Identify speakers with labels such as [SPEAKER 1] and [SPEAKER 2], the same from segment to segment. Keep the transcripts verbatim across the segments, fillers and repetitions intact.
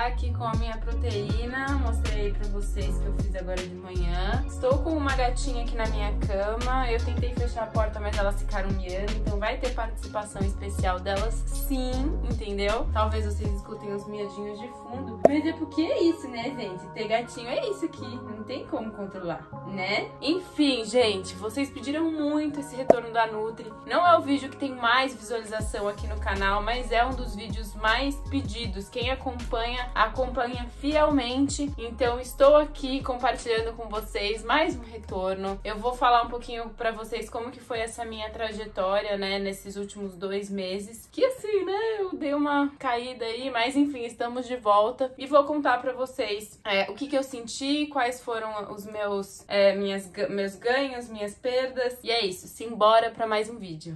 [SPEAKER 1] já aqui com a minha proteína, mostrei pra vocês que eu fiz agora de manhã. Estou com uma gatinha aqui na minha cama, eu tentei fechar a porta, mas elas ficaram miando, então vai ter participação especial delas sim, entendeu? Talvez vocês escutem os miadinhos de fundo, mas é porque é isso, né, gente? Ter gatinho é isso aqui, não tem como controlar, né? Enfim, gente, vocês pediram muito esse retorno da Nutri. Não é o vídeo que tem mais visualização aqui no canal, mas é um dos vídeos mais pedidos. Quem acompanha, acompanha fielmente. Então estou aqui compartilhando com vocês mais um retorno. Eu vou falar um pouquinho pra vocês como que foi essa minha trajetória, né, nesses últimos dois meses. Que assim, né, eu dei uma caída aí, mas enfim, estamos de volta. E vou contar pra vocês é, o que que eu senti, quais foram os meus, é, minhas, meus ganhos, minhas perdas. E é isso, simbora pra mais um vídeo.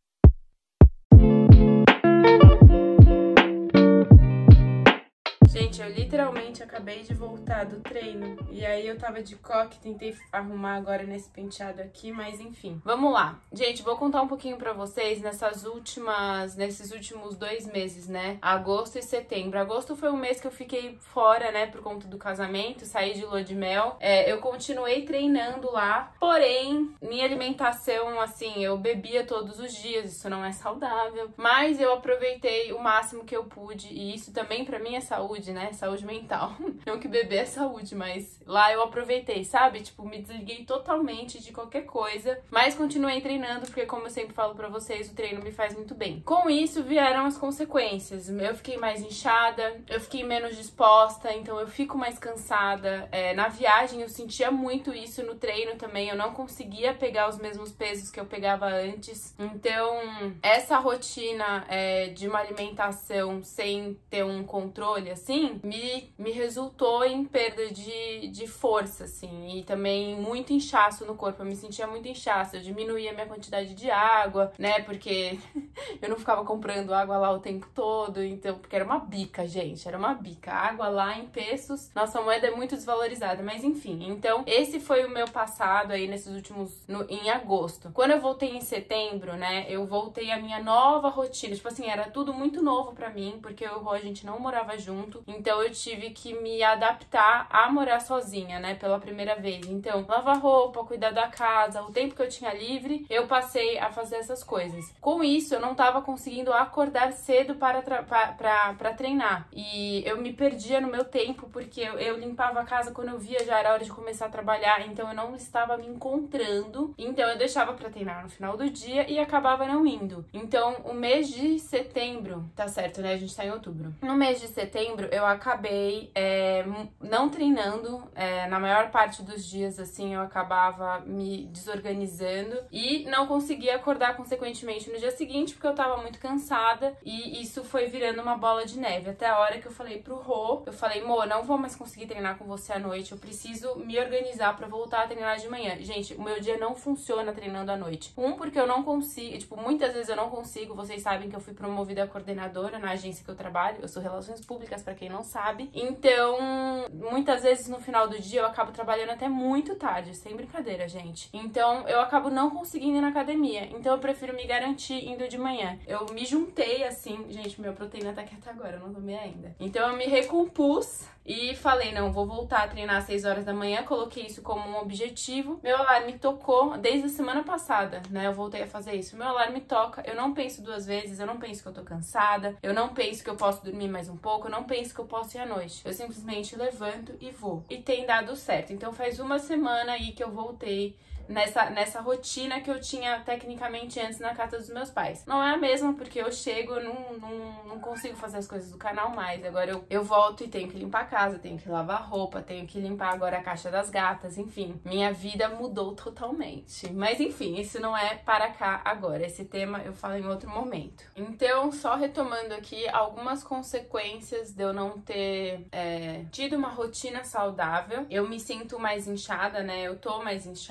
[SPEAKER 1] Gente, eu literalmente acabei de voltar do treino e aí eu tava de coque, tentei arrumar agora nesse penteado aqui, mas enfim. Vamos lá. Gente, vou contar um pouquinho pra vocês nessas últimas, nesses últimos dois meses, né? Agosto e setembro. Agosto foi um mês que eu fiquei fora, né, por conta do casamento, saí de lua de mel. É, eu continuei treinando lá, porém, minha alimentação, assim, eu bebia todos os dias, isso não é saudável, mas eu aproveitei o máximo que eu pude e isso também pra mim é saúde, né? Saúde mental. Não que beber é saúde, mas lá eu aproveitei, sabe? Tipo, me desliguei totalmente de qualquer coisa, mas continuei treinando, porque como eu sempre falo pra vocês, o treino me faz muito bem. Com isso vieram as consequências. Eu fiquei mais inchada, eu fiquei menos disposta, então eu fico mais cansada. É, na viagem eu sentia muito isso, no treino também, eu não conseguia pegar os mesmos pesos que eu pegava antes. Então, essa rotina é, de uma alimentação sem ter um controle, assim, me, me resultou em perda de, de força, assim, e também muito inchaço no corpo. Eu me sentia muito inchaço, eu diminuía a minha quantidade de água, né, porque eu não ficava comprando água lá o tempo todo, então, porque era uma bica, gente, era uma bica. A água lá em pesos, nossa moeda é muito desvalorizada, mas enfim. Então, esse foi o meu passado aí nesses últimos, no, em agosto. Quando eu voltei em setembro, né, eu voltei à minha nova rotina, tipo assim, era tudo muito novo pra mim, porque eu e o Rô, a gente não morava junto, então eu tive que me adaptar a morar sozinha, né, pela primeira vez. Então, lavar roupa, cuidar da casa, o tempo que eu tinha livre, eu passei a fazer essas coisas. Com isso, eu não tava conseguindo acordar cedo para, pra, pra, pra treinar, e eu me perdia no meu tempo, porque eu, eu limpava a casa, quando eu via já era hora de começar a trabalhar, então eu não estava me encontrando, então eu deixava pra treinar no final do dia e acabava não indo. Então, o mês de setembro, tá certo, né, a gente tá em outubro. No mês de setembro, eu acabei é, não treinando, é, na maior parte dos dias, assim, eu acabava me desorganizando e não conseguia acordar consequentemente no dia seguinte, porque eu tava muito cansada e isso foi virando uma bola de neve, até a hora que eu falei pro Rô, eu falei, Mo, não vou mais conseguir treinar com você à noite, eu preciso me organizar pra voltar a treinar de manhã. Gente, o meu dia não funciona treinando à noite. Um, porque eu não consigo, tipo, muitas vezes eu não consigo, vocês sabem que eu fui promovida a coordenadora na agência que eu trabalho, eu sou Relações Públicas, pra quem não sabe. Então, muitas vezes no final do dia eu acabo trabalhando até muito tarde, sem brincadeira, gente. Então, eu acabo não conseguindo ir na academia. Então, eu prefiro me garantir indo de manhã. Eu me juntei assim, gente, minha proteína tá aqui até agora, eu não tomei ainda. Então, eu me recompus e falei, não, vou voltar a treinar às seis horas da manhã, coloquei isso como um objetivo. Meu alarme tocou desde a semana passada, né? Eu voltei a fazer isso. Meu alarme toca, eu não penso duas vezes, eu não penso que eu tô cansada, eu não penso que eu posso dormir mais um pouco, eu não penso que eu posso ir à noite. Eu simplesmente levanto e vou. E tem dado certo. Então faz uma semana aí que eu voltei nessa, nessa rotina que eu tinha tecnicamente antes na casa dos meus pais. Não é a mesma, porque eu chego, eu não, não, não consigo fazer as coisas do canal mais. Agora eu, eu volto e tenho que limpar a casa, tenho que lavar roupa, tenho que limpar agora a caixa das gatas, enfim. Minha vida mudou totalmente. Mas enfim, isso não é para cá agora. Esse tema eu falo em outro momento. Então, só retomando aqui algumas consequências de eu não ter é, tido uma rotina saudável. Eu me sinto mais inchada, né? Eu tô mais inchada, eu sinto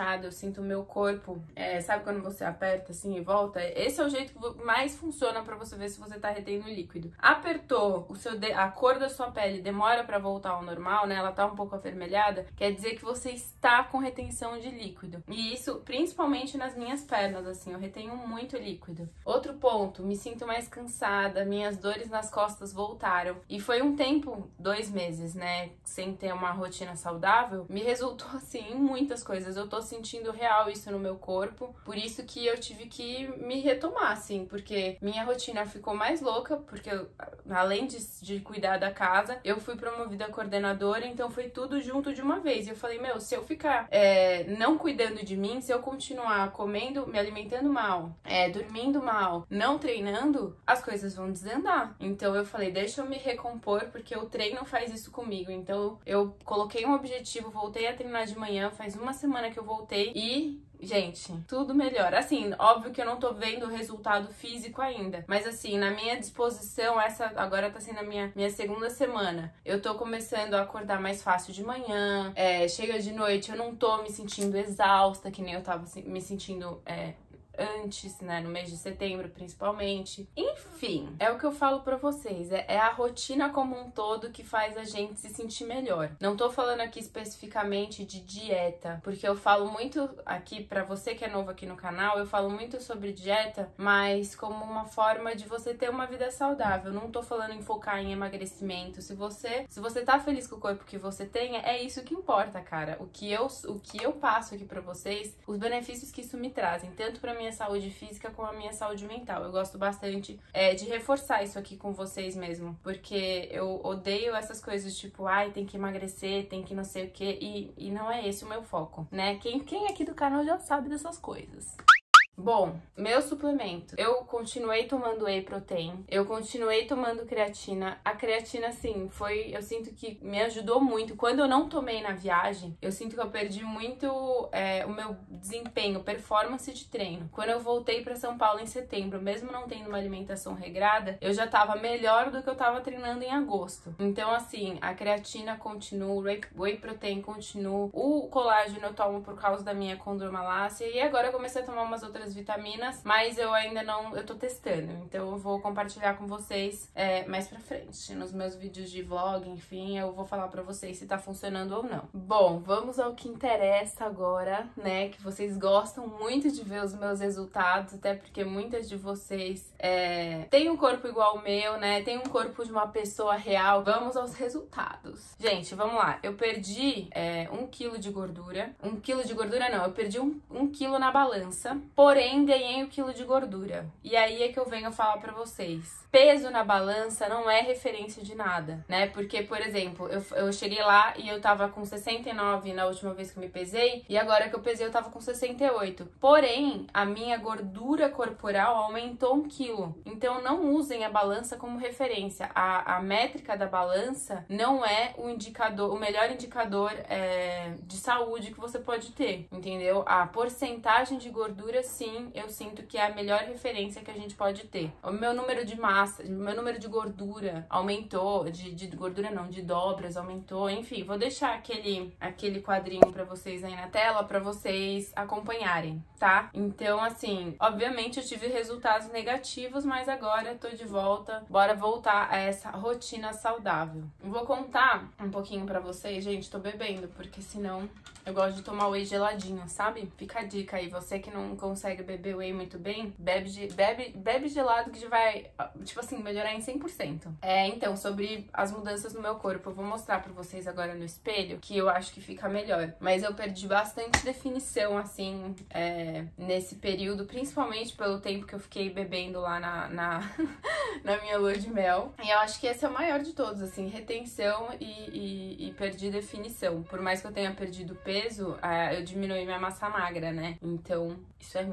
[SPEAKER 1] sinto o meu corpo, é, sabe quando você aperta assim e volta? Esse é o jeito que mais funciona pra você ver se você tá retendo líquido. Apertou, o seu de... a cor da sua pele demora pra voltar ao normal, né? Ela tá um pouco avermelhada, quer dizer que você está com retenção de líquido. E isso, principalmente nas minhas pernas, assim, eu retenho muito líquido. Outro ponto, me sinto mais cansada, minhas dores nas costas voltaram. E foi um tempo, dois meses, né, sem ter uma rotina saudável, me resultou, assim, em muitas coisas. Eu tô sentindo real isso no meu corpo, por isso que eu tive que me retomar, assim, porque minha rotina ficou mais louca, porque eu, além de, de cuidar da casa, eu fui promovida a coordenadora, então foi tudo junto de uma vez. E eu falei, meu, se eu ficar é, não cuidando de mim, se eu continuar comendo, me alimentando mal, é, dormindo mal, não treinando, as coisas vão desandar. Então eu falei, deixa eu me recompor, porque o treino faz isso comigo. Então eu coloquei um objetivo, voltei a treinar de manhã, faz uma semana que eu voltei e... gente, tudo melhor. Assim, óbvio que eu não tô vendo o resultado físico ainda, mas assim, na minha disposição, essa agora tá sendo a minha, minha segunda semana. Eu tô começando a acordar mais fácil de manhã, é, chega de noite, eu não tô me sentindo exausta, que nem eu tava me sentindo... É, antes, né, no mês de setembro principalmente. Enfim, é o que eu falo pra vocês, é, é a rotina como um todo que faz a gente se sentir melhor. Não tô falando aqui especificamente de dieta, porque eu falo muito aqui, pra você que é novo aqui no canal, eu falo muito sobre dieta, mas como uma forma de você ter uma vida saudável. Não tô falando em focar em emagrecimento. Se você, se você tá feliz com o corpo que você tem, é isso que importa, cara. O que eu, o que eu passo aqui pra vocês, os benefícios que isso me trazem, tanto pra minha saúde física como a minha saúde mental. Eu gosto bastante é, de reforçar isso aqui com vocês mesmo, porque eu odeio essas coisas tipo, ai, tem que emagrecer, tem que não sei o que, e, e não é esse o meu foco, né? Quem, quem aqui do canal já sabe dessas coisas. Bom, meu suplemento. Eu continuei tomando whey protein, eu continuei tomando creatina. A creatina, assim, foi... eu sinto que me ajudou muito. Quando eu não tomei na viagem, eu sinto que eu perdi muito é, o meu desempenho, performance de treino. Quando eu voltei pra São Paulo em setembro, mesmo não tendo uma alimentação regrada, eu já tava melhor do que eu tava treinando em agosto. Então, assim, a creatina continua, o whey, whey protein continua, o colágeno eu tomo por causa da minha condromalácia, e agora eu comecei a tomar umas outras vitaminas, mas eu ainda não, eu tô testando, então eu vou compartilhar com vocês é, mais pra frente, nos meus vídeos de vlog, enfim, eu vou falar pra vocês se tá funcionando ou não. Bom, vamos ao que interessa agora, né, que vocês gostam muito de ver os meus resultados, até porque muitas de vocês é, têm um corpo igual ao meu, né, tem um corpo de uma pessoa real. Vamos aos resultados. Gente, vamos lá, eu perdi é, um quilo de gordura, um quilo de gordura não, eu perdi um, um quilo na balança, porém Porém, ganhei o quilo de gordura. E aí é que eu venho falar pra vocês. Peso na balança não é referência de nada, né? Porque, por exemplo, eu, eu cheguei lá e eu tava com sessenta e nove na última vez que eu me pesei, e agora que eu pesei eu tava com sessenta e oito. Porém, a minha gordura corporal aumentou um quilo. Então, não usem a balança como referência. A, a métrica da balança não é o indicador, o melhor indicador é, de saúde que você pode ter, entendeu? A porcentagem de gordura, sim, eu sinto que é a melhor referência que a gente pode ter. O meu número de massa, meu número de gordura aumentou, de, de gordura não, de dobras aumentou, enfim, vou deixar aquele, aquele quadrinho pra vocês aí na tela, pra vocês acompanharem, tá? Então, assim, obviamente eu tive resultados negativos, mas agora eu tô de volta, bora voltar a essa rotina saudável. Vou contar um pouquinho pra vocês, gente, tô bebendo, porque senão eu gosto de tomar whey geladinho, sabe? Fica a dica aí, você que não consegue beber whey muito bem, bebe, bebe, bebe gelado que já vai, tipo assim, melhorar em cem por cento. É, então, sobre as mudanças no meu corpo, eu vou mostrar pra vocês agora no espelho, que eu acho que fica melhor. Mas eu perdi bastante definição, assim, é, nesse período, principalmente pelo tempo que eu fiquei bebendo lá na, na, na minha lua de mel. E eu acho que esse é o maior de todos, assim, retenção e, e, e perdi definição. Por mais que eu tenha perdido peso, é, eu diminui minha massa magra, né? Então, isso é ruim.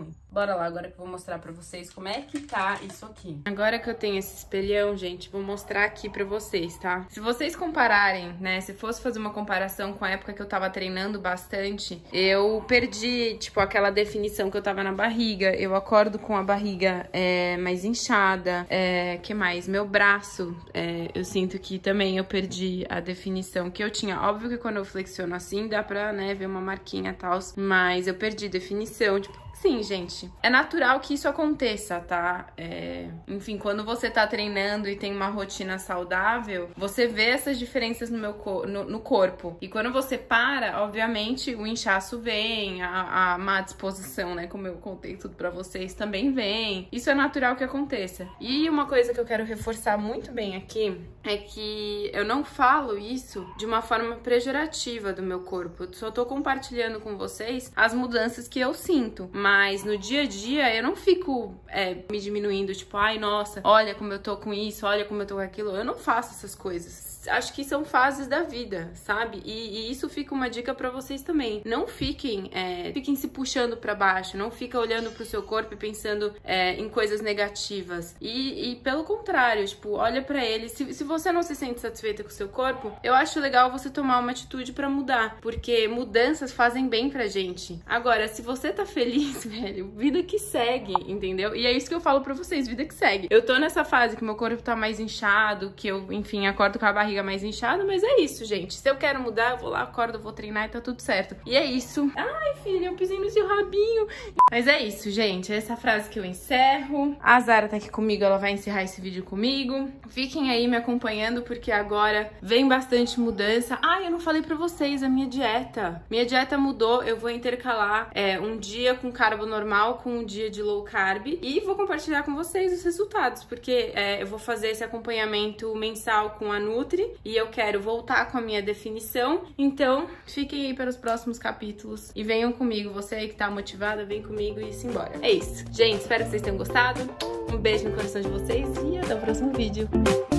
[SPEAKER 1] ruim. Bora lá, agora que eu vou mostrar pra vocês como é que tá isso aqui. Agora que eu tenho esse espelhão, gente, vou mostrar aqui pra vocês, tá? Se vocês compararem, né, se fosse fazer uma comparação com a época que eu tava treinando bastante, eu perdi, tipo, aquela definição que eu tava na barriga. Eu acordo com a barriga é, mais inchada, é, que mais? Meu braço, é, eu sinto que também eu perdi a definição que eu tinha. Óbvio que quando eu flexiono assim, dá pra, né, ver uma marquinha e tal, mas eu perdi definição, tipo, sim, gente, é natural que isso aconteça, tá? É... Enfim, quando você tá treinando e tem uma rotina saudável, você vê essas diferenças no, meu cor... no, no corpo. E quando você para, obviamente, o inchaço vem, a, a má disposição, né? Como eu contei tudo pra vocês, também vem. Isso é natural que aconteça. E uma coisa que eu quero reforçar muito bem aqui é que eu não falo isso de uma forma pejorativa do meu corpo. Eu só tô compartilhando com vocês as mudanças que eu sinto. Mas no dia a dia eu não fico é, me diminuindo, tipo, ai, nossa, olha como eu tô com isso, olha como eu tô com aquilo. Eu não faço essas coisas. Acho que são fases da vida, sabe? E, e isso fica uma dica pra vocês também. Não fiquem, é, fiquem se puxando pra baixo, não fica olhando pro seu corpo e pensando é, em coisas negativas. E, e pelo contrário, tipo, olha pra ele. Se, se você não se sente satisfeita com o seu corpo, eu acho legal você tomar uma atitude pra mudar, porque mudanças fazem bem pra gente. Agora, se você tá feliz, velho, vida que segue, entendeu? E é isso que eu falo pra vocês, vida que segue. Eu tô nessa fase que meu corpo tá mais inchado, que eu, enfim, acordo com a barriga mais inchada, mas é isso, gente. Se eu quero mudar, eu vou lá, acordo, vou treinar e tá tudo certo. E é isso. Ai, filha, eu pisei no seu rabinho. Mas é isso, gente. Essa frase que eu encerro. A Zara tá aqui comigo, ela vai encerrar esse vídeo comigo. Fiquem aí me acompanhando, porque agora vem bastante mudança. Ai, eu não falei pra vocês a minha dieta. Minha dieta mudou, eu vou intercalar é, um dia com carbo normal com um dia de low carb e vou compartilhar com vocês os resultados, porque é, eu vou fazer esse acompanhamento mensal com a Nutri e eu quero voltar com a minha definição. Então, fiquem aí para os próximos capítulos e venham comigo. Você aí que tá motivada, vem comigo e simbora. É isso. Gente, espero que vocês tenham gostado. Um beijo no coração de vocês e até o próximo vídeo.